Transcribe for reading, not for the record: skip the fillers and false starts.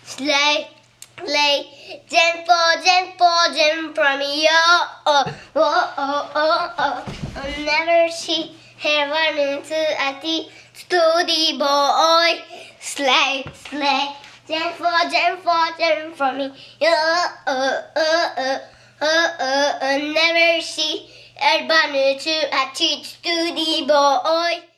Slay, slay, jump from you. Never see heaven to a study boy. Slay, slay, jump from me. Never see heaven to a study boy.